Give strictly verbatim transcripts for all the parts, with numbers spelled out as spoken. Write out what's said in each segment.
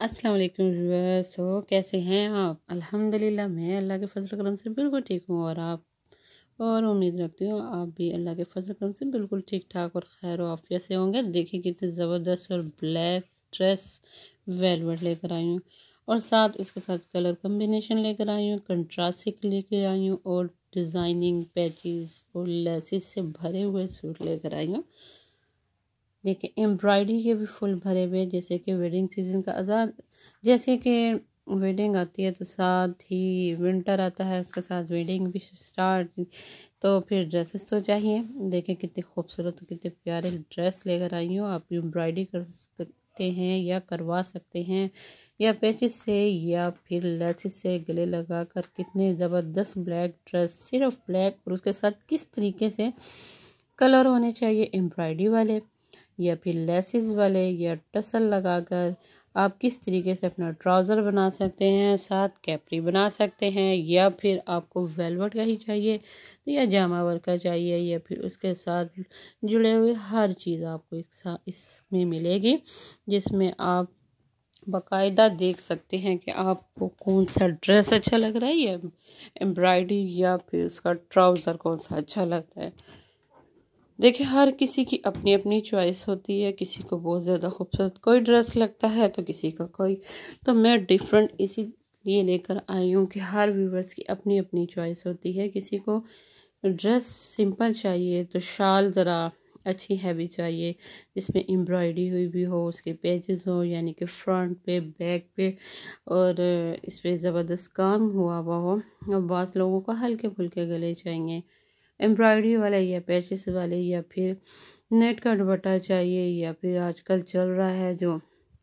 अस्सलाम वालेकुम व्यूअर्स। हो कैसे हैं आप? अल्हम्दुलिल्लाह मैं अल्लाह के फजल करम से बिल्कुल ठीक हूँ और आप और उम्मीद रखती हूँ आप भी अल्लाह के फजल करम से बिल्कुल ठीक ठाक और खैर आफियत से होंगे। देखिए कितनी ज़बरदस्त और ब्लैक ड्रेस वेलवेट लेकर आई हूँ और साथ उसके साथ कलर कम्बिनेशन लेकर आई हूँ, कंट्रास्ट लेकर आई हूँ और डिज़ाइनिंग पैचेस और लेसिस से भरे हुए सूट लेकर आई हूँ। देखिए एम्ब्रॉयडरी के भी फुल भरे हुए, जैसे कि वेडिंग सीजन का आज़ाद, जैसे कि वेडिंग आती है तो साथ ही विंटर आता है, उसके साथ वेडिंग भी स्टार्ट, तो फिर ड्रेसेस तो चाहिए। देखिए कितनी खूबसूरत और कितने प्यारे ड्रेस लेकर आई हूँ। आप एम्ब्रॉयडरी कर सकते हैं या करवा सकते हैं या पेचिस से या फिर लेसिस से गले लगा कर। कितने ज़बरदस्त ब्लैक ड्रेस, सिर्फ ब्लैक, और उसके साथ किस तरीके से कलर होने चाहिए एम्ब्रॉयडरी वाले या फिर लेसिस वाले या टसल लगाकर आप किस तरीके से अपना ट्राउज़र बना सकते हैं, साथ कैपरी बना सकते हैं, या फिर आपको वेलवेट का ही चाहिए तो या जामा वर्क का चाहिए, या फिर उसके साथ जुड़े हुए हर चीज़ आपको एक साथ इसमें मिलेगी, जिसमें आप बाकायदा देख सकते हैं कि आपको कौन सा ड्रेस अच्छा लग रहा है या एम्ब्रॉयडरी या फिर उसका ट्राउज़र कौन सा अच्छा लग रहा है। देखिए हर किसी की अपनी अपनी चॉइस होती है, किसी को बहुत ज़्यादा खूबसूरत कोई ड्रेस लगता है तो किसी का कोई, तो मैं डिफरेंट इसीलिए लेकर आई हूँ कि हर व्यूवर्स की अपनी अपनी चॉइस होती है। किसी को ड्रेस सिंपल चाहिए तो शाल ज़रा अच्छी हैवी चाहिए जिसमें एम्ब्रॉयडरी हुई भी हो, उसके पेजेस हो, यानी कि फ्रंट पे बैक पे, और इस पर ज़बरदस्त काम हुआ हुआ हो। और बाज़ लोगों को हल्के फुल्के गले चाहिए एम्ब्रॉयडरी वाले या पैचेस वाले, या फिर नेट का दुपट्टा चाहिए, या फिर आजकल चल रहा है जो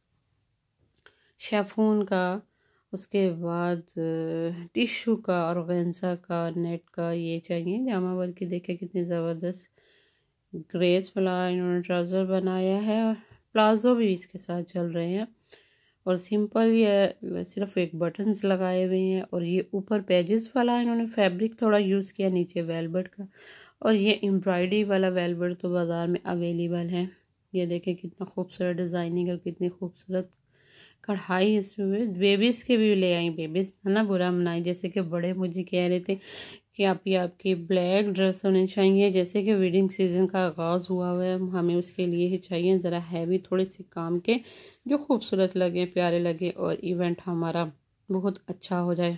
शेफून का, उसके बाद टिश्यू का, ऑर्गेन्जा का, नेट का ये चाहिए। जामा वर्क की देखिए कितनी ज़बरदस्त ग्रेस वाला इन्होंने ट्राउज़र बनाया है और प्लाजो भी इसके साथ चल रहे हैं, और सिंपल ये सिर्फ एक बटन्स लगाए हुए हैं, और ये ऊपर पेजेस वाला इन्होंने फैब्रिक थोड़ा यूज़ किया, नीचे वेलवेट का, और ये एम्ब्रॉयडरी वाला वेलवेट तो बाज़ार में अवेलेबल है। ये देखें कितना खूबसूरत डिज़ाइनिंग और कितनी खूबसूरत कढ़ाई इसमें। बेबीज़ के भी ले आई, बेबीज़ ना बुरा मनाए, जैसे कि बड़े मुझे कह रहे थे कि आप ये आपकी ब्लैक ड्रेस होनी चाहिए, जैसे कि वेडिंग सीज़न का आगाज़ हुआ हुआ है, हमें उसके लिए ही चाहिए ज़रा हैवी थोड़े से काम के, जो खूबसूरत लगे, प्यारे लगे और इवेंट हमारा बहुत अच्छा हो जाए।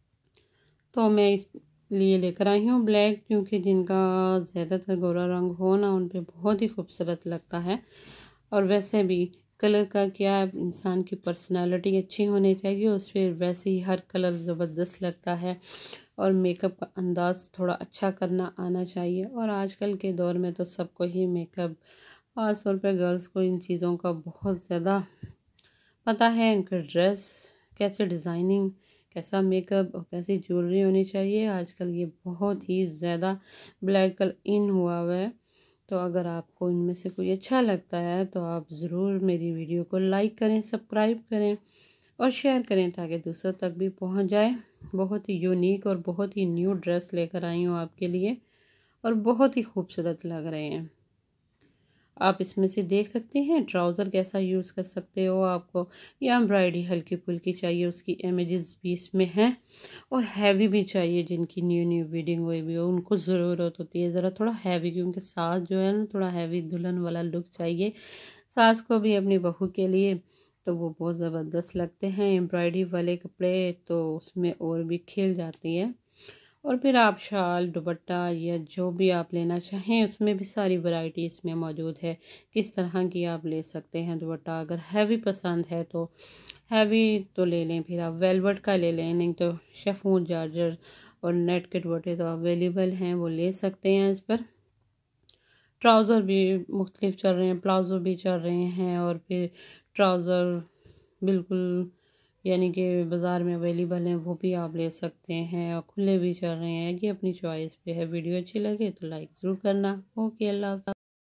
तो मैं इस लिए लेकर आई हूँ ब्लैक, क्योंकि जिनका ज़्यादातर गोरा रंग हो ना उन पे बहुत ही खूबसूरत लगता है। और वैसे भी कलर का क्या, इंसान की पर्सनालिटी अच्छी होनी चाहिए, उस पर वैसे ही हर कलर ज़बरदस्त लगता है, और मेकअप का अंदाज़ थोड़ा अच्छा करना आना चाहिए। और आजकल के दौर में तो सबको ही मेकअप, ख़ास तौर पर गर्ल्स को इन चीज़ों का बहुत ज़्यादा पता है। इनका ड्रेस कैसे, डिज़ाइनिंग कैसा, मेकअप और कैसी ज्वेलरी होनी चाहिए, आजकल ये बहुत ही ज़्यादा ब्लैक कलर इन हुआ हुआ है। तो अगर आपको इनमें से कोई अच्छा लगता है तो आप ज़रूर मेरी वीडियो को लाइक करें, सब्सक्राइब करें और शेयर करें ताकि दूसरों तक भी पहुंच जाए। बहुत ही यूनिक और बहुत ही न्यू ड्रेस लेकर आई हूँ आपके लिए, और बहुत ही खूबसूरत लग रहे हैं। आप इसमें से देख सकते हैं ट्राउज़र कैसा यूज़ कर सकते हो। आपको या एम्ब्रॉयडरी हल्की फुल्की चाहिए, उसकी इमेजेस भी इसमें हैं, और हैवी भी चाहिए, जिनकी न्यू न्यू वेडिंग हुई भी हो उनको ज़रूरत होती है ज़रा थोड़ा हैवी, क्योंकि सास जो है ना थोड़ा हैवी दुल्हन वाला लुक चाहिए सास को भी अपनी बहू के लिए, तो वो बहुत ज़बरदस्त लगते हैं। एम्ब्रॉयडरी वाले कपड़े तो उसमें और भी खिल जाती है। और फिर आप शाल, दुपट्टा या जो भी आप लेना चाहें उसमें भी सारी वैरायटी इसमें मौजूद है, किस तरह की आप ले सकते हैं दुपट्टा। अगर हैवी पसंद है तो हैवी तो ले लें, फिर आप वेलवेट का ले लें, नहीं तो शेफून, जार्जर और नेट के दुपट्टे तो अवेलेबल हैं, वो ले सकते हैं। इस पर ट्राउज़र भी मुख्तलिफ चल रहे हैं, प्लाजो भी चल रहे हैं, और फिर ट्राउज़र बिल्कुल यानी कि बाज़ार में अवेलेबल हैं, वो भी आप ले सकते हैं, और खुले भी चल रहे हैं। ये अपनी चॉइस पे है। वीडियो अच्छी लगे तो लाइक ज़रूर करना। ओके, अल्लाह हाफ़िज़।